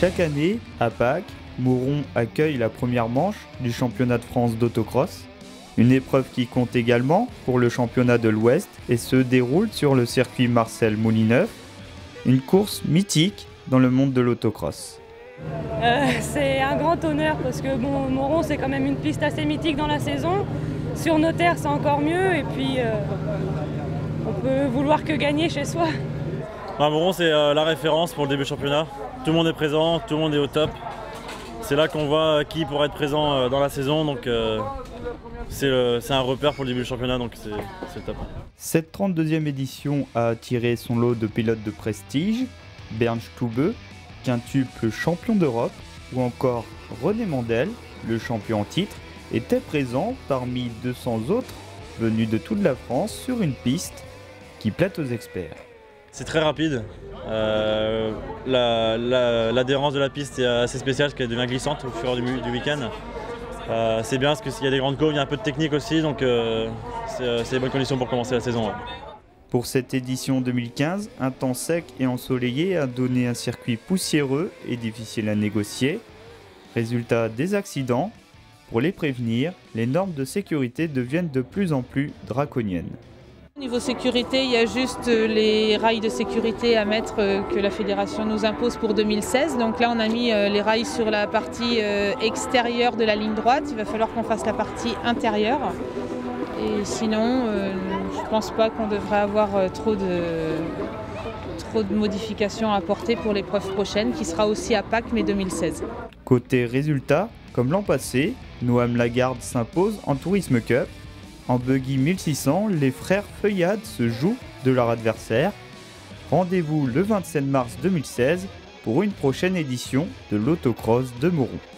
Chaque année, à Pâques, Mauron accueille la première manche du championnat de France d'autocross. Une épreuve qui compte également pour le championnat de l'Ouest et se déroule sur le circuit Marcel Moulineuf, une course mythique dans le monde de l'autocross. C'est un grand honneur parce que Mauron c'est quand même une piste assez mythique dans la saison. Sur nos terres c'est encore mieux et puis on peut vouloir que gagner chez soi. Mauron c'est la référence pour le début du championnat. Tout le monde est présent, tout le monde est au top. C'est là qu'on voit qui pourra être présent dans la saison, donc c'est un repère pour le début du championnat, donc c'est top. Cette 32e édition a attiré son lot de pilotes de prestige, Bernd Stube, quintuple champion d'Europe, ou encore René Mandel, le champion en titre, était présent parmi 200 autres venus de toute la France sur une piste qui plaît aux experts. C'est très rapide. L'adhérence de la piste est assez spéciale parce qu'elle devient glissante au fur et à mesure du week-end. C'est bien parce qu'il y a des grandes côtes, il y a un peu de technique aussi, donc c'est les bonnes conditions pour commencer la saison. Ouais. Pour cette édition 2015, un temps sec et ensoleillé a donné un circuit poussiéreux et difficile à négocier. Résultat des accidents. Pour les prévenir, les normes de sécurité deviennent de plus en plus draconiennes. Au niveau sécurité, il y a juste les rails de sécurité à mettre que la fédération nous impose pour 2016. Donc là, on a mis les rails sur la partie extérieure de la ligne droite. Il va falloir qu'on fasse la partie intérieure. Et sinon, je ne pense pas qu'on devrait avoir trop de modifications à apporter pour l'épreuve prochaine, qui sera aussi à Pâques, mais 2016. Côté résultat, comme l'an passé, Noam Lagarde s'impose en Tourisme Cup. En buggy 1600, les frères Feuillade se jouent de leur adversaire. Rendez-vous le 27 mars 2016 pour une prochaine édition de l'autocross de Mauron.